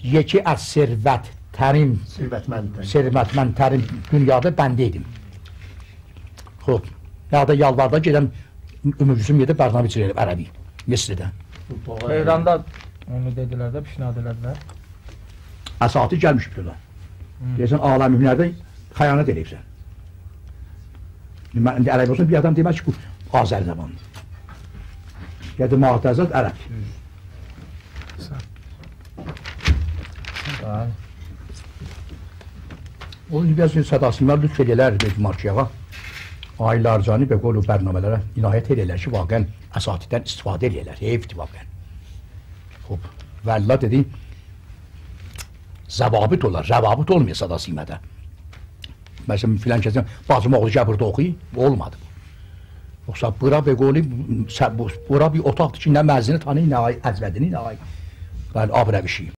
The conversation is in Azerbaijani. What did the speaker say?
yeki az servətlərin, servətmənlərin dünyada ben deydim. Xoş, ya da yalvarda gedən Ümürcüsüm yedi Bərnabi çirəyib ərəbi, Misridə. İranda onu dedilər də, pişnad elədilər. Əsati gəlmiş biliyorlar. Deyəsən, aləm hünərdə xəyanət edibsən. Mən indi ərəb olsun, bir adam demək ki, bu Azər zamandır. Gədi Muhtəzət ərəb. Onun biraz sədasınlar lütf edələr, dedi Markiyağa. Aylarcanı və qolu bərnamələrə inayət edələr ki, vaqən əsatidən istifadə edələr, heyfdir vaqən. Xob, və Allah dedi, zəvabit olar, rəvabit olmuyor sədasıymədə. Məsələn, filan kəsən, bacım oğlu gəbirdə oxuyub, olmadı. Yoxsa, bura və qolu, bura bir otaqdır ki, nə məzini tanıyın, nə əzvədini, nə abrəvişi.